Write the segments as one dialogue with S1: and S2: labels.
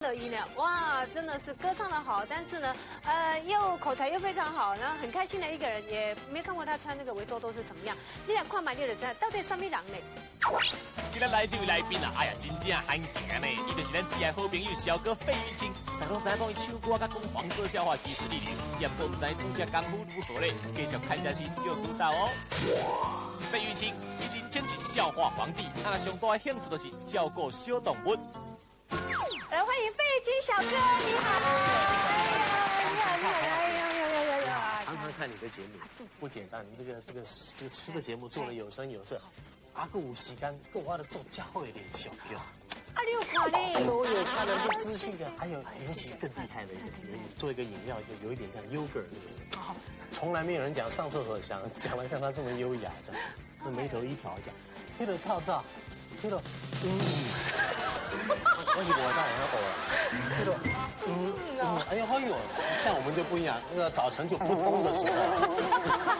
S1: 德一呢，哇，真的是歌唱的好，但是呢，又口才又非常好，然后很开心的一个人，也没看过他穿那个围兜兜是什么样。你来看嘛，你就知道到底什么人呢？
S2: 今日来这位来宾啊，哎呀，真正罕见呢，伊就是咱挚爱好朋友小哥费玉清。大家都知影讲伊唱歌甲讲黄色笑话，其实力也不知主持功夫如何嘞，继续看下去就知道哦。费玉清，伊人称是笑话皇帝，上大的兴趣就是照顾小动物。
S1: 欢迎费玉清小哥，你好！哎呀，
S3: 常常看你的节目，不简单。你这个吃的节目做的有声有色。阿哥有时间，跟我的做家会练小票。
S1: 啊，你有看呢？
S3: 都有看了，都资讯的。还有尤其更厉害的一个，做一个饮料就有一点像 yogurt 那种，从来没有人讲上厕所讲得像他这么优雅这样，那眉头一挑讲，黑了套照，黑了我是我大人要呕了，哎呦哎呦，像我们就不一样，那个早晨就扑通的时候。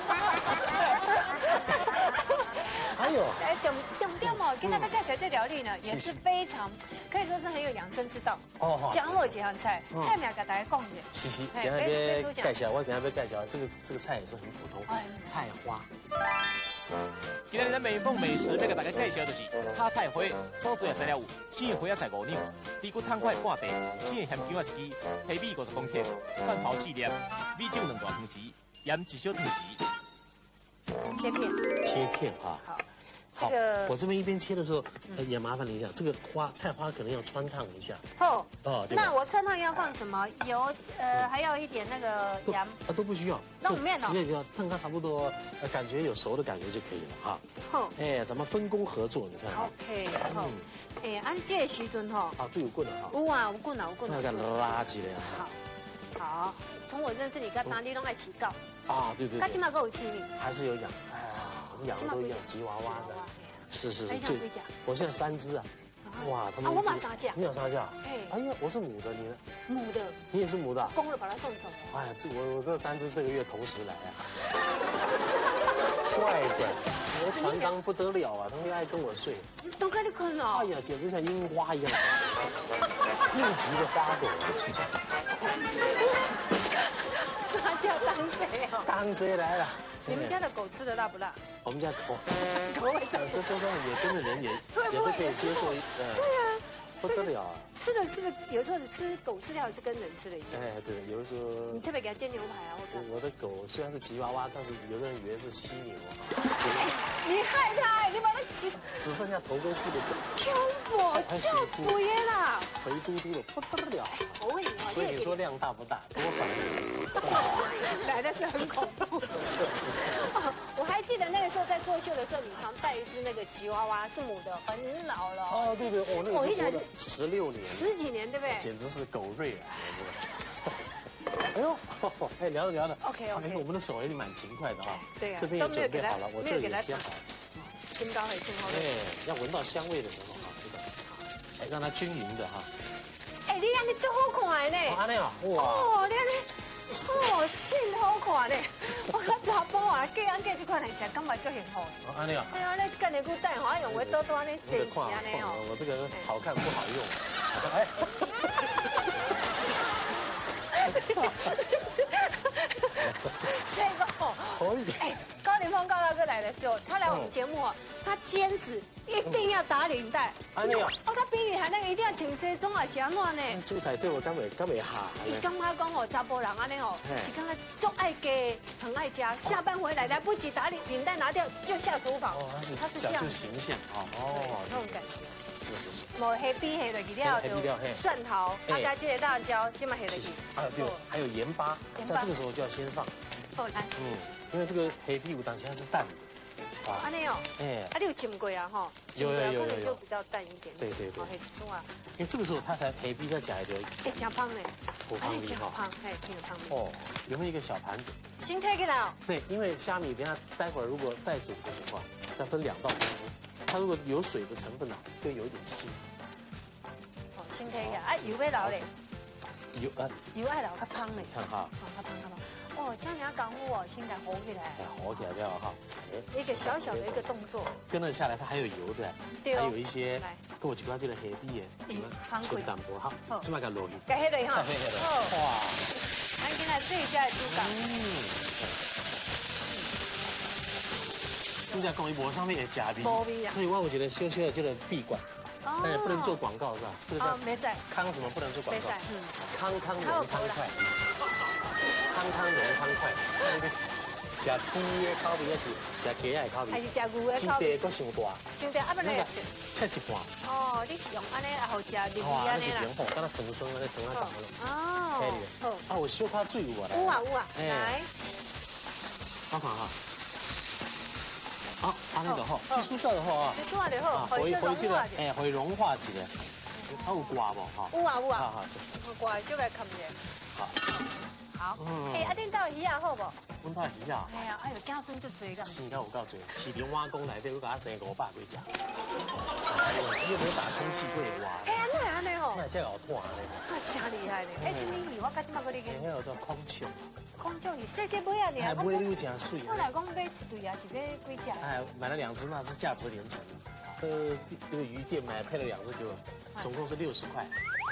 S3: 还有，
S1: 重点哦，给大家介绍这料理呢，也是非常可以说是很有养生之道。哦，讲我几样菜，菜名给大家讲一下。
S3: 是，等下要介绍，我等下要介绍这个菜也是很普通，菜花。
S2: 今日咱美凤美食要给大家介绍就是炒菜花，所需的材料有鲜花才5两，猪骨汤块半袋，鲜咸姜啊1支，黑米50公克，蒜头4粒，米酒2大汤匙，盐1小汤匙。切片哈。好。
S1: 这个
S3: 我这边一边切的时候，也麻烦你一下，这个菜花可能要穿烫一下。
S1: 哦，那我穿烫要放什么？油，还要一点那个盐。
S3: 都不需要。
S1: 那我们面呢？
S3: 直接要烫它差不多，感觉有熟的感觉就可以了哈。好。咱们分工合作，你看。
S1: OK， 好。按这个时阵哈。
S3: 好，最有棍了哈。
S1: 有啊，有棍。
S3: 那个垃圾的呀。
S1: 好。从我认识你，跟哪里都爱起告。
S3: 啊，对。
S1: 他起码跟我亲密。
S3: 还是有养，我们养的都养吉娃娃的。是，我现在3只啊，哇，他们
S1: 我马上嫁，
S3: 你有杀价？哎呀，我是母的，你呢？
S1: 母的，
S3: 你也是母的，
S1: 公了把它送走。
S3: 哎呀，我这3只这个月同时来啊，怪怪，我船纲不得了啊，他们爱跟我睡，
S1: 都跟你困了。
S3: 哎呀，简直像樱花一样，密集的花朵。
S1: 杀价当贼哦，
S3: 当贼来了。
S1: 你们家的狗吃的辣不辣？
S3: 我们家狗
S1: 味道，
S3: 这说真的也跟着人也都可以接受，
S1: 对呀，
S3: 不得了啊！
S1: 吃的是不是有时候吃狗饲料是跟人吃的一样？
S3: 对，有的时候
S1: 你特别给它煎牛排啊，
S3: 我的狗虽然是吉娃娃，但是有的人以为是犀牛啊。
S1: 你害它，你把它
S3: 只剩下头跟4个脚。
S1: 恐怖，就不耶啦！
S3: 肥嘟嘟的不得了。
S1: 我问你哦，
S3: 所以你说量大不大？多反应。
S1: 来的是很恐怖。我还记得那个时候在做秀的时候，你常带一只那个吉娃娃，是母的，很老了。
S3: 哦，对，那个是16年
S1: ，10几年，对不对？
S3: 简直是狗瑞啊！哎呦，聊的
S1: OK，
S3: 我们的手也蛮勤快的啊。
S1: 对啊，
S3: 这边也准备好了，我这里也切好。
S1: 金刀很顺后。
S3: 对，要闻到香味的时候哈，这个，让它均匀的哈。
S1: 你安尼最好看的呢。
S3: 安尼啊，哇。
S1: 哦，你安尼。真好看嘞！我看查甫啊，嫁这款来食，感觉足幸福。
S3: 安尼啊？
S1: 哎呀，你干你古代好用围兜兜安尼整齐安尼哦。
S3: 我这个好看不好用。
S1: 这个高凌风高大哥来的时候，他来我们节目哦，他坚持一定要打领带。
S3: 安尼啊？
S1: 他比你还那个一定要穿西装啊，是安怎呢？
S3: 煮菜这我敢袂下。
S1: 伊感觉讲哦，查甫人安尼哦，是感觉足爱家，很爱家。下班回来来不及打领带拿掉就下厨房。
S3: 哦，他是讲究形象
S1: 哦，那种感觉。
S3: 是。
S1: 无黑皮黑的去了，蒜头，加这个辣椒，这么黑的去。
S3: 对，还有盐巴，在这个时候就要先放。
S1: 好来。
S3: 因为这个黑皮有当时它是淡的。
S1: 安尼哦，你有浸过啊哈？
S3: 有，
S1: 就比较淡一点。
S3: 对。
S1: 黑醋啊。
S3: 因为这个时候它才黑皮再加一点。
S1: 加胖呢。
S3: 不胖的
S1: 哈。挺胖的。
S3: 哦，有没有一个小盘子？
S1: 先推给他。
S3: 对，因为虾米待会儿如果再煮的话，要分2道功夫。它如果有水的成分呢，会有点腥。
S1: 先推一下，油要留嘞。
S3: 油
S1: 油爱老较香嘞，
S3: 看哈，
S1: 较香。哦，这样功夫哦，先来和起来。
S3: 和起来掉哈。
S1: 一个小小的一个动作。
S3: 跟了下来，它还有油的，还有一些跟我一寡这个黑底的，纯淡薄好，这么个落去。
S1: 该黑了哈。
S3: 黑了。哇！
S1: 咱今仔这一家的猪肝。
S3: 猪脚讲伊无上面的假味，
S1: 无味啊。
S3: 所以我有一个小小的这个闭馆，但也不能做广告是吧？这个叫
S1: 没事。
S3: 康什么不能做广告？康康
S1: 还有
S3: 荣康快。康康荣康快，食鸡的口味还是食鸡的口味？
S1: 还是食牛的口味？
S3: 真地搁伤大。
S1: 伤大，啊不然
S3: 切一半。
S1: 哦，你是用安尼啊好食入味安尼啦。
S3: 哇，那是好，敢若藤生安尼藤啊长了。
S1: 哦。
S3: 好。啊，有小可水有无来？
S1: 有啊有啊，来。
S3: 我看哈。好，安尼就好，技术到就好啊。
S1: 技术到就好，可以
S3: 这个会融化一个。啊有挂无哈？
S1: 有啊有啊。
S3: 好好。
S1: 挂就来看者。好。好，啊，恁家鱼啊好无？
S3: 阮家鱼啊，
S1: 哎呀，有子孙足多噶。
S3: 生到有够多，市场碗公内底我甲生500几只。只有没打空气过活。
S1: 哎呀，那安尼吼。
S3: 那这好拖呢。
S1: 啊，真厉害呢！哎，什么鱼？我甲即马搁咧个。
S3: 迄个叫孔雀。
S1: 孔雀鱼，细买啊你啊。
S3: 买你有真水。
S1: 我来讲买一对啊，是买几只？
S3: 哎，买了2只，那是价值连城。这个鱼店买配了2只给我，总共是60块。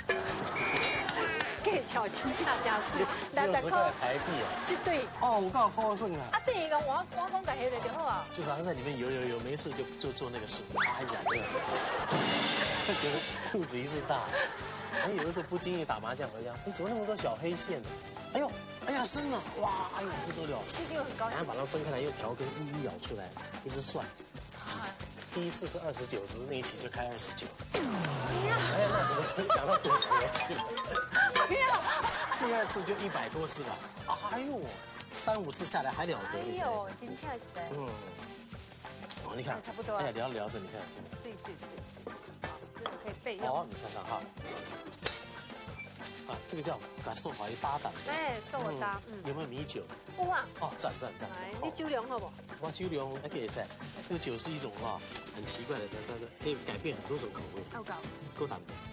S1: 计巧真正真水
S3: ，60块台币啊！
S1: 一对
S3: 哦，有够丰盛啊！
S1: 啊，等于讲我讲甲黑了就好啊。
S3: 就是他在里面游，没事就做那个事。哎呀，这觉得肚子一直大。我有的时候不经意打麻将回家，哎，怎么那么多小黑线呢？哎呀，生了！哇，哎呦不得了！
S1: 心情很高兴。
S3: 然后把它分开来，又调羹一咬出来，一直算。第一次是29只，那一期就开29。哎呀，那怎么讲到赌博去了？第二次就100多只了。哎呦，3、5次下来还了得？
S1: 哎呦，真正是。
S3: 哦，你看，
S1: 差不多。
S3: 哎，聊着，你看。
S1: 碎。好，这个可以备用。
S3: 哦，你看看哈。啊，这个叫把寿华鱼搭档。
S1: 哎，寿华搭。
S3: 有没有米酒？
S1: 有啊。
S3: 哦，赞。
S1: 来，你酒量好不？
S3: 我酒量还可以噻。这个酒是一种很奇怪的，可以改变很多种口味。够淡的。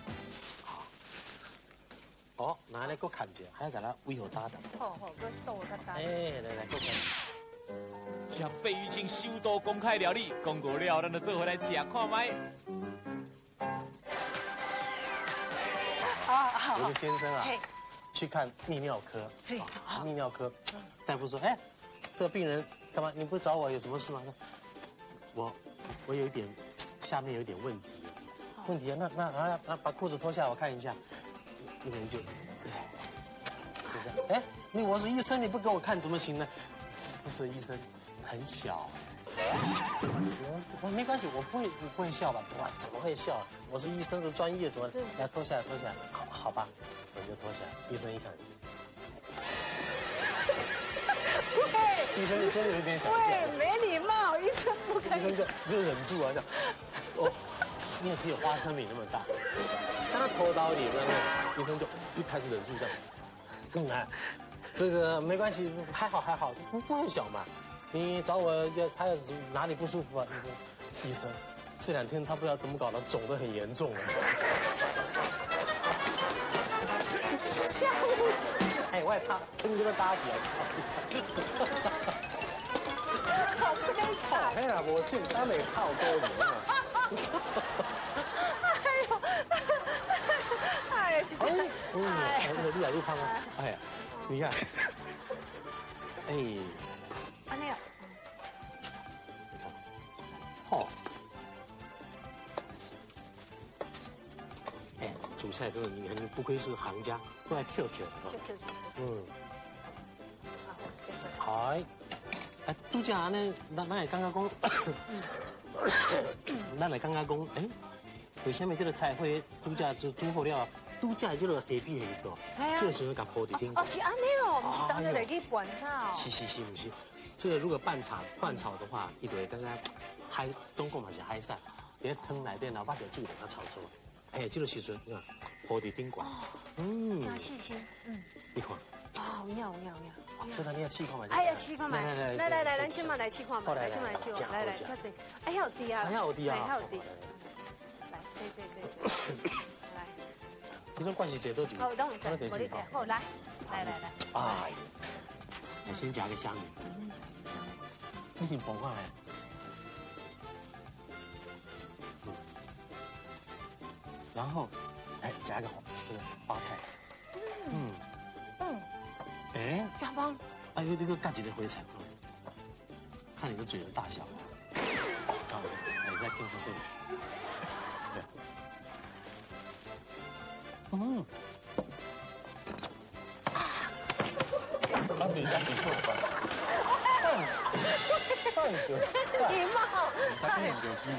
S3: 哦，拿来够看见，还要给它微火搭档。
S1: 好，搁寿华搭。
S3: 哎，来，够看。
S2: 吃费玉清首都公开料理，讲过了，咱就做回来吃看卖。
S3: 有个先生啊，去看泌尿科，泌尿科，大夫说，哎，这个病人干嘛？你不找我有什么事吗？我有一点，下面有点问题啊，那把裤子脱下来我看一下，那个人就这样，哎，我是医生，你不给我看怎么行呢？不是医生，很小。我没关系，我不会笑吧？哇，怎么会笑？我是医生的专业，怎么来脱下来？好吧，我就脱下来。医生一看，医生真的有点想笑。
S1: 对，没礼貌，医生不可以。
S3: 医生就忍住啊，因为只有花生米那么大，当他头到脸那医生就开始忍住这样。这个没关系，还好，不会小嘛。你找我他要是哪里不舒服啊？医生，这2天他不知道怎么搞的，肿得很严重了。
S1: 笑！
S3: 哎，我也怕跟这个搭起来。
S1: 好悲惨！
S3: 哎呀，我简单没泡多年嘛。
S1: 哎呀，是这样。
S3: 越来越胖啊！哎呀，你看，哎。
S1: 安尼啊，
S3: 好，哎，煮菜真的你不愧是行家，都来 Q。好，哎，拄则安尼，咱会感觉讲，咱会感觉讲，哎，为什么这个菜花拄则就煮好了，拄则这个黑皮黑多，这个时候甲铺伫顶。
S1: 哦，是安尼哦，不是当着来去拌炒。
S3: 是，不是。这个如果拌炒的话，伊就会刚刚海，总共嘛是海产，在汤内底然后把条水给它炒出来。哎，这个时阵啊，铺伫顶管。
S1: 真细心。
S3: 你看。
S1: 啊，有影。
S3: 所以你要试看嘛。
S1: 哎呀，试看嘛。来，咱今晚来试看嘛。来，来，吃这。哎，还有滴啊。
S3: 还有滴啊。
S1: 来，这。来。
S3: 你种关系谁都久。
S1: 哦，等我一下，我理解。好，来。
S3: 哎，我先夹个虾米。你先放开来。然后，哎，夹一个这个花菜。哎，
S1: 加棒。
S3: 哎，那个干几的回菜，看你的嘴的大小。啊，你再跟不是？对。那比错了吧？上一个，
S1: 礼貌。
S3: 他跟你牛逼。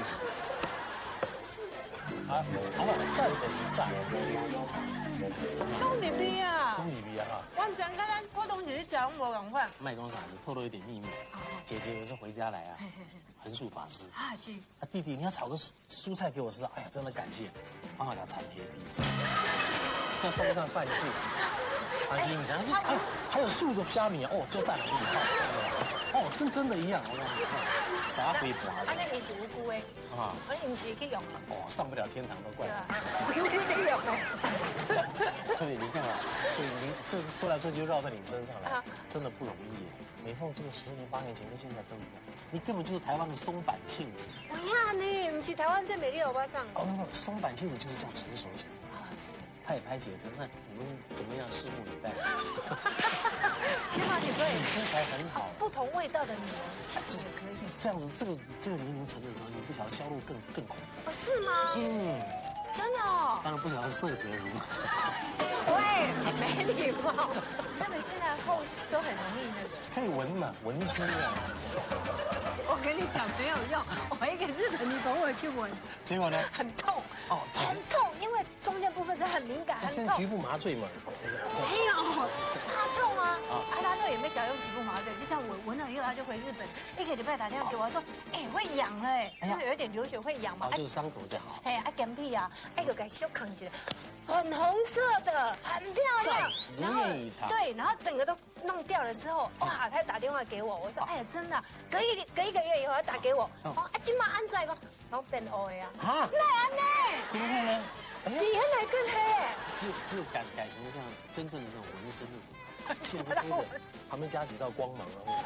S3: 啊，赞的是赞。
S1: 中里边啊。
S3: 中里边啊。
S1: 我讲刚刚我东西讲我赶快。
S3: 卖公厂你透露一点秘密。姐姐有时候回家来啊，横竖法师。
S1: 啊是。
S3: 啊弟弟，你要炒个蔬菜给我吃啊！哎呀，真的感谢。帮我俩铲黑皮。这算不上犯罪。阿西，你讲还有素的虾米哦，就赞了给你看。哦，跟真的一样，我告诉你，啥肥婆。
S1: 啊，那也是无辜的。啊，你不是去用了。哦，
S3: 上不了天堂都怪我。
S1: 你用了。
S3: 所以你看啊，所以你这说来说去就绕在你身上来，真的不容易。美凤这个10年8年前跟现在都一样，你根本就是台湾的松坂庆子。
S1: 哎呀，你不是台湾最美丽的欧巴桑。
S3: 哦，松坂庆子就是这样成熟起来。他也拍写真，那你们怎么样？拭目以待。
S1: 起码你对
S3: 你身材很好，
S1: 不同味道的女人其实也可以。
S3: 这样子，这个年龄层的时候，你不晓得销路更恐怖。
S1: 哦，是吗？真的哦。
S3: 当然不晓得色泽如何。
S1: 喂，没礼貌。他们现在后都很容易那个。
S3: 可以闻嘛，闻出啊。
S1: 我跟你讲没有用，我一个日本女朋友去闻，
S3: 结果呢？
S1: 很痛。哦，很痛，因为中间部分是很敏感，很痛。
S3: 先局部麻醉嘛。
S1: 没有，他痛啊。他那也没想用局部麻醉，就这样闻了以后他就回日本，一个礼拜打电话给我说，哎，会痒了哎，就是有点流血会痒嘛。
S3: 就是伤口就好。
S1: 哎，干屁啊，哎个给修扛起来，很红色的，很漂亮。
S3: 如愿以偿。
S1: 对，然后整个都弄掉了之后，哇，他打电话给我，我说，哎呀，真的，隔一个月以后他打给我，哦，今晚安在个，然后变黑啊。啊？那安呢？
S3: 怎么会呢？
S1: 比原来更黑。
S3: 只有改成像真正的那种纹身那种，现在是黑的，旁边加几道光芒啊，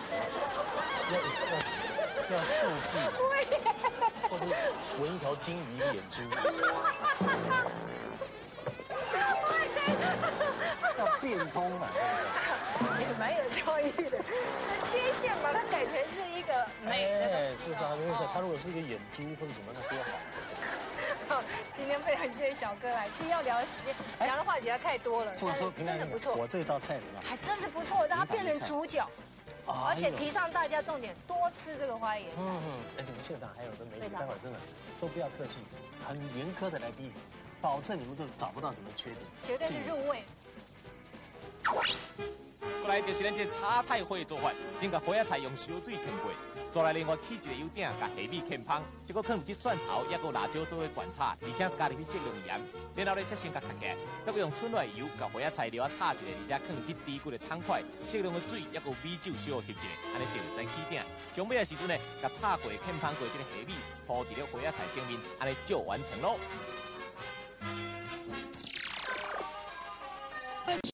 S3: 要设计，或是纹一条金鱼眼珠，要变通嘛，
S1: 也蛮有创意的。那缺陷把它改成是一个美的东西。
S3: 是啊，因为它如果是一个眼珠或者什么，那多好。
S1: 好，今天非常谢谢小哥来，其实要聊的时间，聊的话题要太多了，但是真的不错。
S3: 我这道菜怎么样？
S1: 还真是不错，让它变成主角，而且提倡大家重点多吃这个花椰菜。
S3: 哎，你们现场还有的美女，待会儿真的都不要客气，很严苛的来批评，保证你们都找不到什么缺点，
S1: 绝对是入味。
S2: 过来就是咱这炒菜花的做法，先把花椰菜用烧水浸过，再来另外起一个油鼎，把虾米浸芳，结果放入去蒜头，也个辣椒做伙灌炒，而且加入去适量盐，然后呢再先甲壳起来，再个用春来油，把花椰菜料啊炒一下，而且放入去猪骨的汤块，适量的水，也个米酒小翕一下，安尼就会使起鼎。上尾的时阵呢，甲炒过浸芳过这个虾米铺伫了花椰菜顶面，安尼就完成咯。